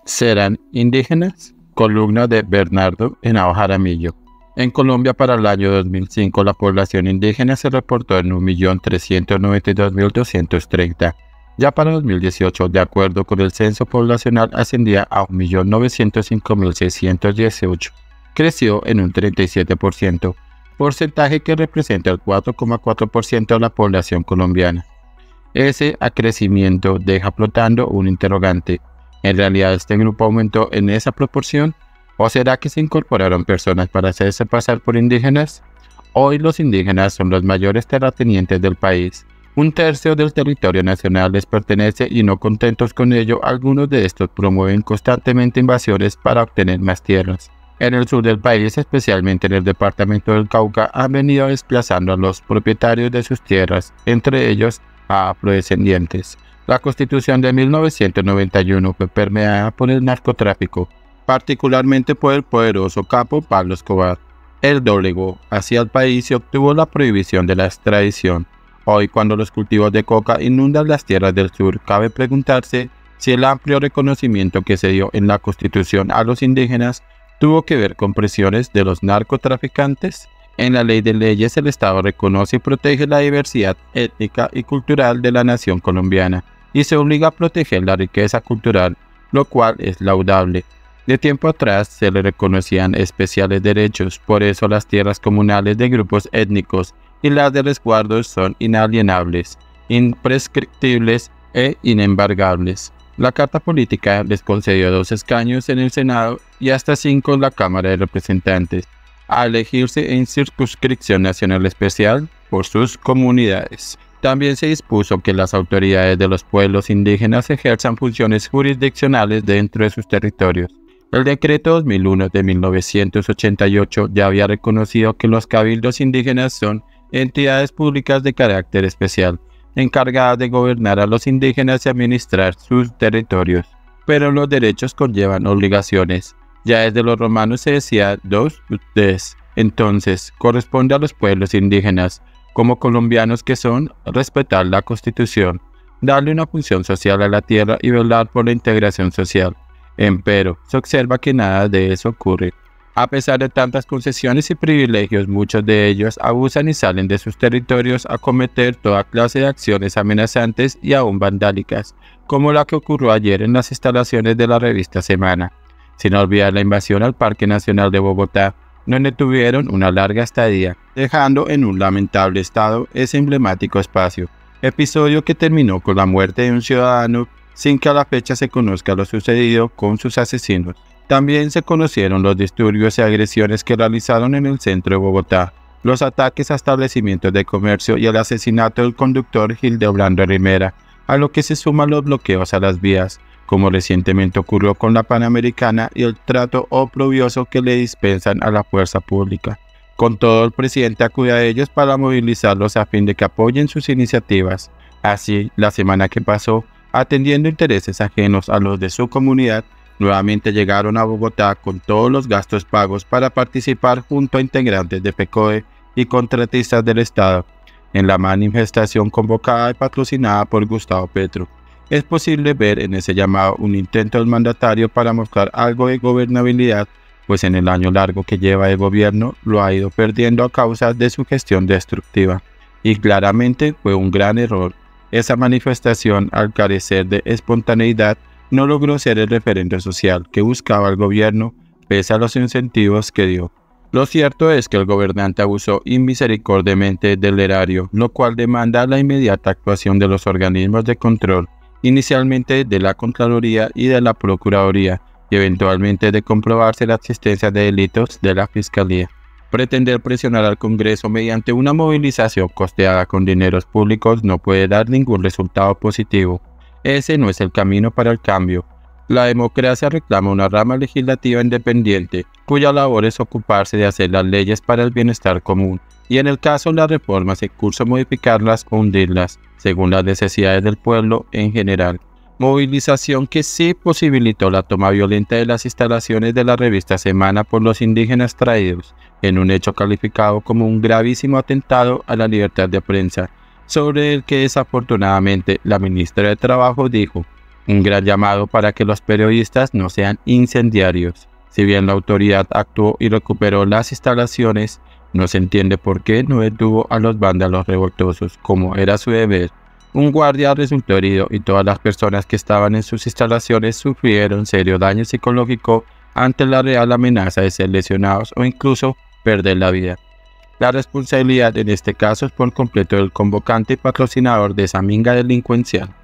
¿Serán indígenas? Columna de Bernardo Henao Jaramillo. En Colombia para el año 2005 la población indígena se reportó en 1.392.230. Ya para 2018, de acuerdo con el censo poblacional, ascendía a 1.905.618. Creció en un 37%, porcentaje que representa el 4,4% de la población colombiana. Ese acrecimiento deja flotando un interrogante. ¿En realidad este grupo aumentó en esa proporción? ¿O será que se incorporaron personas para hacerse pasar por indígenas? Hoy los indígenas son los mayores terratenientes del país. Un tercio del territorio nacional les pertenece y no contentos con ello, algunos de estos promueven constantemente invasiones para obtener más tierras. En el sur del país, especialmente en el departamento del Cauca, han venido desplazando a los propietarios de sus tierras, entre ellos a afrodescendientes. La Constitución de 1991 fue permeada por el narcotráfico, particularmente por el poderoso capo Pablo Escobar. Él doblegó hacia el país y obtuvo la prohibición de la extradición. Hoy, cuando los cultivos de coca inundan las tierras del sur, cabe preguntarse si el amplio reconocimiento que se dio en la Constitución a los indígenas tuvo que ver con presiones de los narcotraficantes. En la Ley de Leyes, el Estado reconoce y protege la diversidad étnica y cultural de la nación colombiana y se obliga a proteger la riqueza cultural, lo cual es laudable. De tiempo atrás se le reconocían especiales derechos, por eso las tierras comunales de grupos étnicos y las de resguardos son inalienables, imprescriptibles e inembargables. La Carta Política les concedió 2 escaños en el Senado y hasta 5 en la Cámara de Representantes, a elegirse en circunscripción nacional especial por sus comunidades. También se dispuso que las autoridades de los pueblos indígenas ejerzan funciones jurisdiccionales dentro de sus territorios. El Decreto 2001 de 1988 ya había reconocido que los cabildos indígenas son entidades públicas de carácter especial, encargadas de gobernar a los indígenas y administrar sus territorios. Pero los derechos conllevan obligaciones. Ya desde los romanos se decía dos des. Entonces, corresponde a los pueblos indígenas, como colombianos que son, respetar la Constitución, darle una función social a la tierra y velar por la integración social. Empero, se observa que nada de eso ocurre. A pesar de tantas concesiones y privilegios, muchos de ellos abusan y salen de sus territorios a cometer toda clase de acciones amenazantes y aún vandálicas, como la que ocurrió ayer en las instalaciones de la revista Semana. Sin olvidar la invasión al Parque Nacional de Bogotá, donde tuvieron una larga estadía, dejando en un lamentable estado ese emblemático espacio, episodio que terminó con la muerte de un ciudadano sin que a la fecha se conozca lo sucedido con sus asesinos. También se conocieron los disturbios y agresiones que realizaron en el centro de Bogotá, los ataques a establecimientos de comercio y el asesinato del conductor Hildebrando Rimera, a lo que se suman los bloqueos a las vías, como recientemente ocurrió con la Panamericana, y el trato oprobioso que le dispensan a la fuerza pública. Con todo, el presidente acude a ellos para movilizarlos a fin de que apoyen sus iniciativas. Así, la semana que pasó, atendiendo intereses ajenos a los de su comunidad, nuevamente llegaron a Bogotá con todos los gastos pagos para participar junto a integrantes de FECODE y contratistas del Estado en la manifestación convocada y patrocinada por Gustavo Petro. Es posible ver en ese llamado un intento del mandatario para mostrar algo de gobernabilidad, pues en el año largo que lleva de gobierno lo ha ido perdiendo a causa de su gestión destructiva. Y claramente fue un gran error. Esa manifestación, al carecer de espontaneidad, no logró ser el referente social que buscaba el gobierno, pese a los incentivos que dio. Lo cierto es que el gobernante abusó inmisericordiamente del erario, lo cual demanda la inmediata actuación de los organismos de control, inicialmente de la Contraloría y de la Procuraduría, y eventualmente de comprobarse la existencia de delitos de la Fiscalía. Pretender presionar al Congreso mediante una movilización costeada con dineros públicos no puede dar ningún resultado positivo. Ese no es el camino para el cambio. La democracia reclama una rama legislativa independiente, cuya labor es ocuparse de hacer las leyes para el bienestar común, y en el caso de las reformas en curso modificarlas o hundirlas, según las necesidades del pueblo en general. Movilización que sí posibilitó la toma violenta de las instalaciones de la revista Semana por los indígenas traídos, en un hecho calificado como un gravísimo atentado a la libertad de prensa, sobre el que desafortunadamente la ministra de Trabajo dijo: Un gran llamado para que los periodistas no sean incendiarios. Si bien la autoridad actuó y recuperó las instalaciones, no se entiende por qué no detuvo a los vándalos revoltosos, como era su deber. Un guardia resultó herido y todas las personas que estaban en sus instalaciones sufrieron serio daño psicológico ante la real amenaza de ser lesionados o incluso perder la vida. La responsabilidad en este caso es por completo del convocante y patrocinador de esa minga delincuencial.